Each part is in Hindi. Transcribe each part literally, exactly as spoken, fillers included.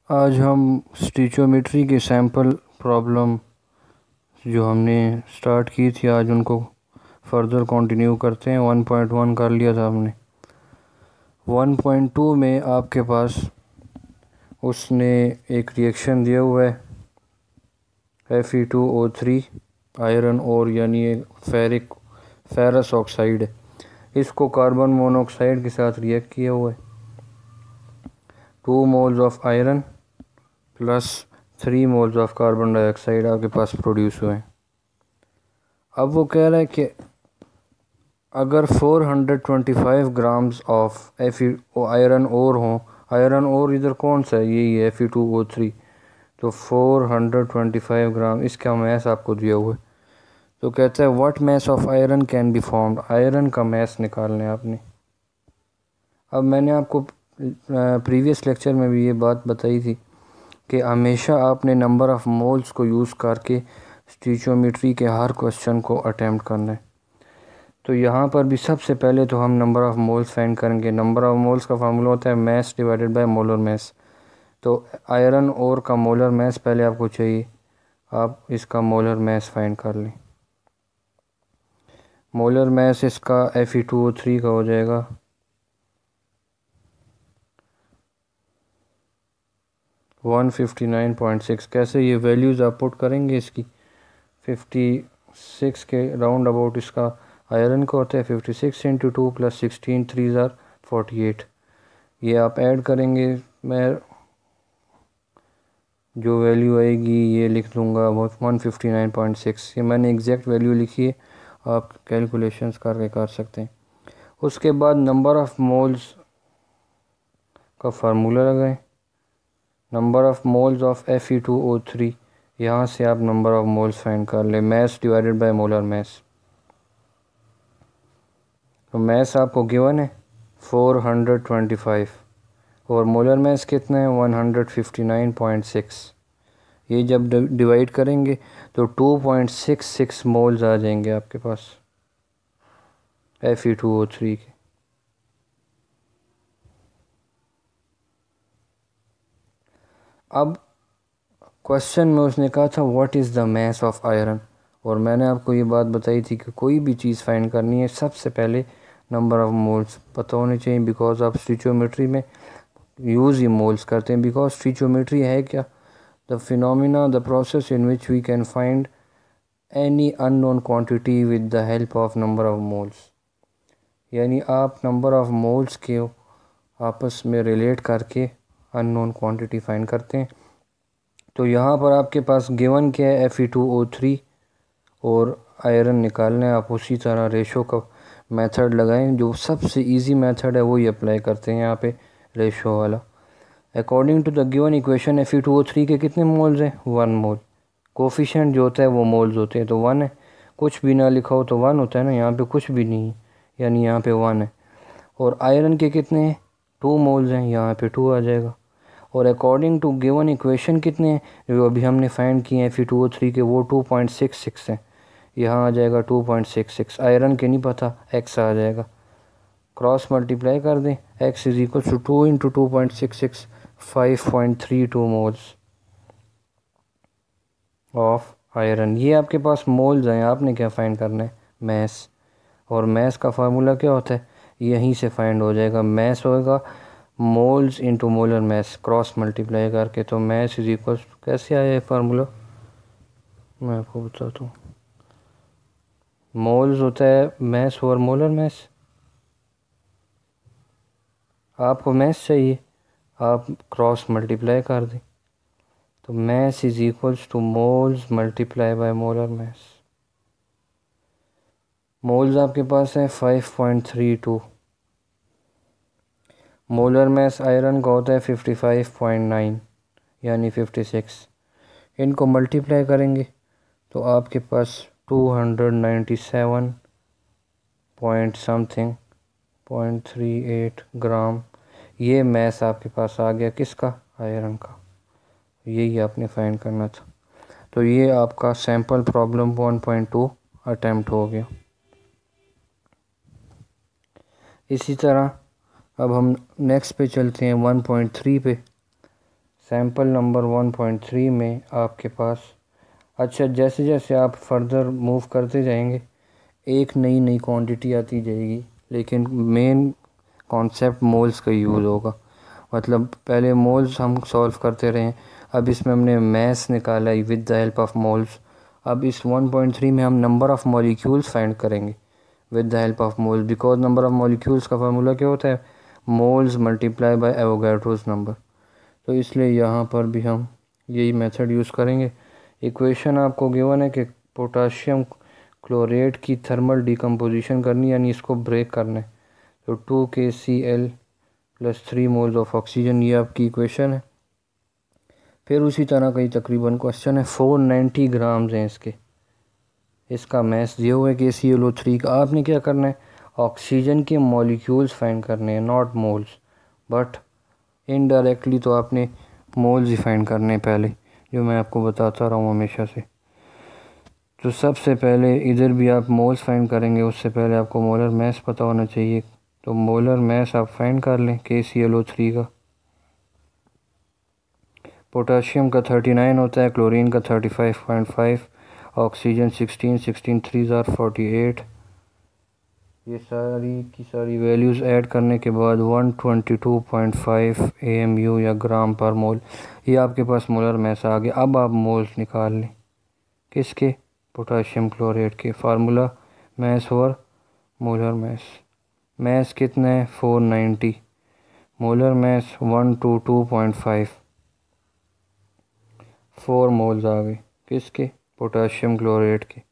आज हम स्टीचोमेट्री के सैम्पल प्रॉब्लम जो हमने स्टार्ट की थी आज उनको फर्दर कंटिन्यू करते हैं। वन पॉइंट वन कर लिया था हमने। वन पॉइंट टू में आपके पास उसने एक रिएक्शन दिया हुआ है F E two O three iron और यानी फेरिक फेरस ऑक्साइड है। इसको कार्बन मोनोऑक्साइड के साथ रिएक्ट किया हुआ है। Two moles of iron plus three moles of carbon dioxide आपके पास प्रोड्यूस हुए हैं। अब वो कह रहा है कि अगर four hundred twenty five grams of F iron ore हों, आयरन ओर इधर कौन सा है, यही है F E two O three, तो four hundred twenty five gram इसका मैस आपको दिया हुआ है। तो कहता है what mass of iron can be formed, iron का मैस निकालना है आपने। अब मैंने आपको प्रीवियस लेक्चर में भी ये बात बताई थी कि हमेशा आपने नंबर ऑफ़ मोल्स को यूज़ करके स्टीचोमेट्री के हर क्वेश्चन को अटैम्प्ट करना है। तो यहाँ पर भी सबसे पहले तो हम नंबर ऑफ़ मोल्स फाइंड करेंगे। नंबर ऑफ़ मोल्स का फार्मूला होता है mass divided by molar mass. तो आयरन ओर का मोलर मैस पहले आपको चाहिए, आप इसका मोलर मैस फाइंड कर लें। मोलर मैस इसका F E two O three का हो जाएगा one fifty nine point six. कैसे ये वैल्यूज़ आप पुट करेंगे इसकी, फिफ्टी सिक्स के राउंड अबाउट इसका आयरन का होता है fifty six into two plus sixteen three ज़ार फोर्टी एट। ये आप ऐड करेंगे, मैं जो वैल्यू आएगी ये लिख दूँगा one fifty nine point six. ये मैंने एग्जैक्ट वैल्यू लिखी है, आप कैलकुलेशंस करके कर सकते हैं। उसके बाद नंबर ऑफ़ मोल्स का फार्मूला लगाएं। Number of moles of F E two O three, यहाँ से आप नंबर ऑफ़ मोल्स फाइंड कर ले, mass divided by molar mass. तो मैस आपको गिवन है फोर हंड्रेड ट्वेंटी फाइव और मोलर मैस कितना है one hundred fifty nine point six. ये जब डिवाइड करेंगे तो two point six six moles आ जाएंगे आपके पास F E two O three के। अब क्वेश्चन में उसने कहा था what is the mass of iron, और मैंने आपको ये बात बताई थी कि कोई भी चीज़ फाइंड करनी है सबसे पहले नंबर ऑफ़ मोल्स पता होने चाहिए, बिकॉज आप स्टीचोमेट्री में यूज़ ही मोल्स करते हैं। बिकॉज स्टीचोमेट्री है क्या, the phenomena the process in which we can find any unknown quantity with the help of number of moles. यानी आप नंबर ऑफ़ मोल्स के आपस में रिलेट करके अननोन क्वांटिटी फाइंड करते हैं। तो यहाँ पर आपके पास गिवन क्या है F E two O three और आयरन निकालना है। आप उसी तरह रेशो का मेथड लगाएं, जो सबसे इजी मेथड है वही अप्लाई करते हैं यहाँ पे, रेशो वाला। According to the given equation F E two O three के कितने मोल्स हैं, वन मोल। कोफिशिएंट जो होता है वो मोल्स होते हैं, तो वन है। कुछ भी ना लिखा हो तो वन होता है ना, यहाँ पे कुछ भी नहीं है यानी यहाँ पे वन है। और आयरन के कितने हैं, टू मोल्स हैं, यहाँ पे टू आ जाएगा। और अकॉर्डिंग टू गिवन इक्वेशन कितने हैं जो अभी हमने फाइंड किए हैं F E two O three के, वो टू पॉइंट सिक्स सिक्स हैं, यहाँ आ जाएगा two point six six. Iron के नहीं पता, एक्स आ जाएगा, क्रॉस मल्टीप्लाई कर दें, X is equal to two into two point six six, five point three two moles of iron. ये आपके पास मोल्स हैं, आपने क्या फाइंड करना है, मैस। और मैस का फार्मूला क्या होता है, यहीं से फाइंड हो जाएगा। मैस होगा moles into molar mass, cross multiply करके। तो मैस इज इक्वल, कैसे आया है फार्मूला मैं आपको बताता हूँ। मोल्स होता है मैस और मोलर मैस। आपको मैस चाहिए, आप क्रॉस मल्टीप्लाई कर दें, तो mass is equals to moles multiply by molar mass. Moles आपके पास है five point three two, molar mass iron का होता है फिफ्टी फाइव पॉइंट नाइन यानी फिफ्टी सिक्स। इनको मल्टीप्लाई करेंगे तो आपके पास two hundred ninety seven point something point three eight gram, ये मैस आपके पास आ गया, किसका, आयरन का। यही आपने फाइंड करना था। तो ये आपका sample problem one point two attempt हो गया। इसी तरह अब हम नेक्स्ट पे चलते हैं वन पॉइंट थ्री पे। Sample number one point three में आपके पास, अच्छा जैसे जैसे आप फर्दर मूव करते जाएंगे एक नई नई क्वांटिटी आती जाएगी, लेकिन मेन कॉन्सेप्ट मोल्स का यूज़ होगा। मतलब पहले मोल्स हम सॉल्व करते रहे, अब इसमें हमने मैस निकाला है with the help of moles. अब इस वन पॉइंट थ्री में हम नंबर ऑफ़ मॉलिक्यूल्स फाइंड करेंगे with the help of moles, because number of molecules का फार्मूला क्या होता है, moles multiply by Avogadro's number. तो इसलिए यहाँ पर भी हम यही मेथड यूज़ करेंगे। इक्वेशन आपको गिवन है कि पोटाशियम क्लोरेट की थर्मल डिकम्पोजिशन करनी, यानी इसको ब्रेक करना है। तो two K C L plus three moles of oxygen, ये आपकी इक्वेशन है। फिर उसी तरह का ही तकरीबन क्वेश्चन है, फोर नाइन्टी ग्राम्स हैं इसके, इसका मैस दिया हुआ है के सी एल ओ थ्री का। आपने क्या करना है, ऑक्सीजन के मॉलिक्यूल्स फाइंड करने हैं, नॉट मोल्स, बट इनडायरेक्टली तो आपने मोल्स ही फाइंड करने हैं पहले, जो मैं आपको बताता रहा हूँ हमेशा से। तो सबसे पहले इधर भी आप मोल्स फाइंड करेंगे, उससे पहले आपको मोलर मैस पता होना चाहिए। तो मोलर मैस आप फाइंड कर लें K C L O three का। पोटाशियम का थर्टी नाइन होता है, क्लोरीन का thirty five point five, oxygen sixteen, sixteen three ज़ार फोर्टी एट। ये सारी की सारी वैल्यूज़ ऐड करने के बाद one twenty two point five A M U या ग्राम पर मोल, ये आपके पास मोलर मैस आ गया। अब आप मोल्स निकाल लें किसके, पोटाशियम क्लोरेट के। फार्मूला मैस और मोलर मैस, मैस कितना है four ninety, molar mass one two two point five, four moles आ गए किसके, पोटाशियम क्लोरेट के।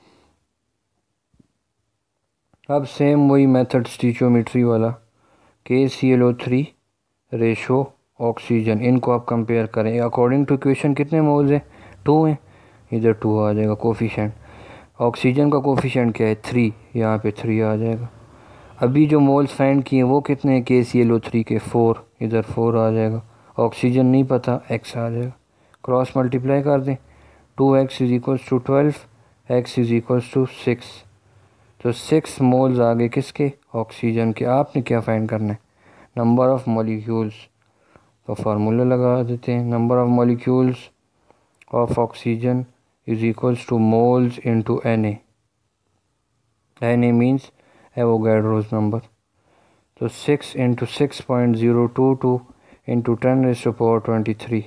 अब सेम वही मेथड स्टीचोमेट्री वाला, K C L O three ratio oxygen, इनको आप कंपेयर करें। अकॉर्डिंग टू इक्वेशन कितने मोल्स हैं, टू हैं, इधर टू आ जाएगा कोफिशिएंट। ऑक्सीजन का कोफिशिएंट क्या है, थ्री, यहाँ पे थ्री आ जाएगा। अभी जो मोल्स फाइंड किए वो कितने हैं K C L O three के, फोर, इधर फोर आ जाएगा। ऑक्सीजन नहीं पता, एक्स आ जाएगा। क्रॉस मल्टीप्लाई कर दें, two x is equals to twelve, x is equals to six. तो सिक्स मोल्स आ गए किसके, ऑक्सीजन के। आपने क्या फाइंड करना है, नंबर ऑफ़ मॉलिक्यूल्स। तो फार्मूला लगा देते हैं, number of molecules of oxygen is equals to moles into N A, N A means Avogadro's number. तो six into six point zero two two into ten raise to power twenty three,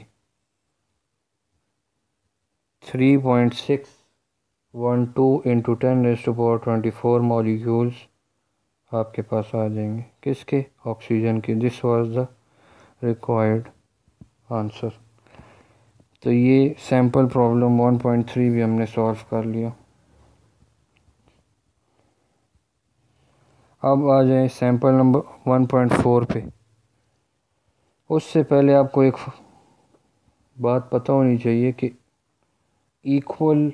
three point six one two into ten raise to power twenty four molecules आपके पास आ जाएंगे किसके, ऑक्सीजन के। This was the required answer. तो ये sample problem one point three भी हमने सॉल्व कर लिया। अब आ जाए sample number one point four पे। उससे पहले आपको एक बात पता होनी चाहिए कि equal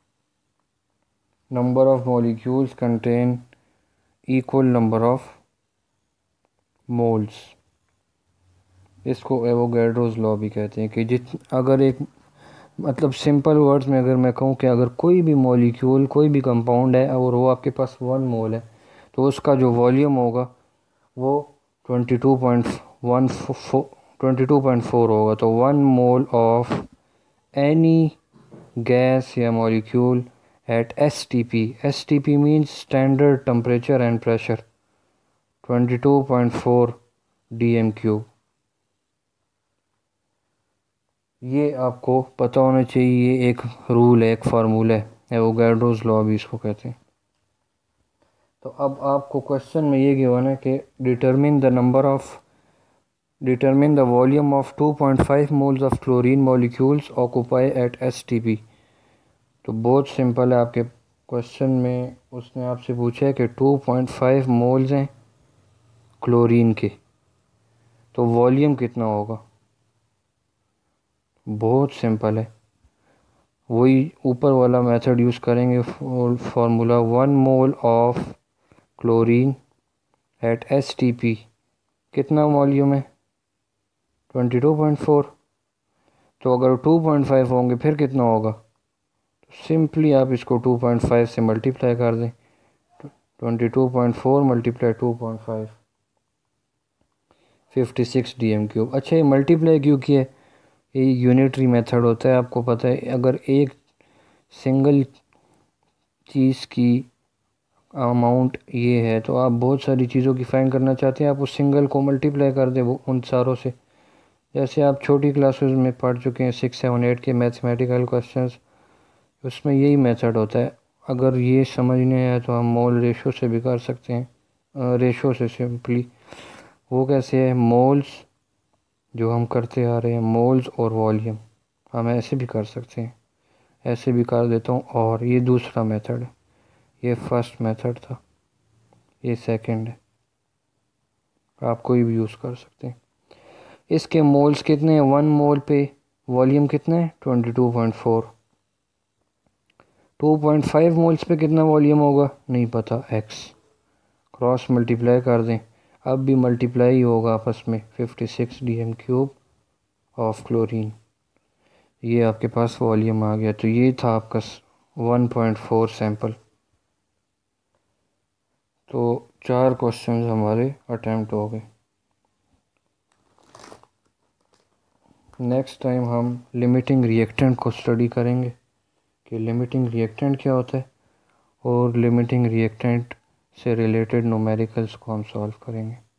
number of molecules contain equal number of moles. इसको एवोगाड्रोस लॉ भी कहते हैं कि जित अगर एक मतलब सिंपल वर्ड्स में अगर मैं कहूँ कि अगर कोई भी मॉलिक्यूल, कोई भी कंपाउंड है और वो आपके पास वन मोल है, तो उसका जो वॉल्यूम होगा वो twenty two point one twenty two point four होगा। तो one mole of any gas या molecule at S T P, S T P means standard temperature and pressure, twenty two point four D M cube. ये आपको पता होना चाहिए, ये एक रूल है, एक फार्मूला है, एवोगाड्रोस लॉ भी इसको कहते हैं। तो अब आपको क्वेश्चन में ये गिवन है कि determine the number of determine the volume of two point five moles of chlorine molecules occupy at S T P. तो बहुत सिंपल है, आपके क्वेश्चन में उसने आपसे पूछा है कि टू पॉइंट फाइव मोल्स हैं क्लोरीन के, तो वॉल्यूम कितना होगा। बहुत सिंपल है, वही ऊपर वाला मेथड यूज़ करेंगे, formula one mole of chlorine at S T P, कितना वॉल्यूम है ट्वेंटी टू पॉइंट फोर। तो अगर टू पॉइंट फाइव होंगे फिर कितना होगा, तो सिंपली आप इसको टू पॉइंट फाइव से मल्टीप्लाई कर दें, twenty two point four multiply two point five, fifty six D M cube. अच्छा ये मल्टीप्लाई क्यों किया है, ये यूनिटरी मेथड होता है, आपको पता है। अगर एक सिंगल चीज़ की अमाउंट ये है तो आप बहुत सारी चीज़ों की फाइंड करना चाहते हैं, आप उस सिंगल को मल्टीप्लाई कर दें वो उन सारों से। जैसे आप छोटी क्लासेस में पढ़ चुके हैं सिक्स सेवन एट के मैथमेटिकल क्वेश्चंस, उसमें यही मेथड होता है। अगर ये समझने आए तो हम मोल रेशो से भी कर सकते हैं। रेशो से सिंपली वो कैसे है, मोल्स जो हम करते आ रहे हैं, मोल्स और वॉल्यूम, हम ऐसे भी कर सकते हैं, ऐसे भी कर देता हूँ। और ये दूसरा मेथड है, ये फर्स्ट मेथड था, ये सेकंड है, आप कोई भी यूज़ कर सकते हैं। इसके मोल्स कितने हैं, वन मोल पे वॉल्यूम कितना है twenty two point four. Two point five moles पे कितना वॉल्यूम होगा नहीं पता, एक्स क्रॉस मल्टीप्लाई कर दें, अब भी मल्टीप्लाई ही होगा आपस में, fifty six D M cube of chlorine, ये आपके पास वॉल्यूम आ गया। तो ये था आपका वन पॉइंट फोर सैंपल। तो चार क्वेश्चंस हमारे अटैम्प्ट हो गए। नेक्स्ट टाइम हम लिमिटिंग रिएक्टेंट को स्टडी करेंगे कि लिमिटिंग रिएक्टेंट क्या होता है, और लिमिटिंग रिएक्टेंट से रिलेटेड न्यूमेरिकल्स को हम सॉल्व करेंगे।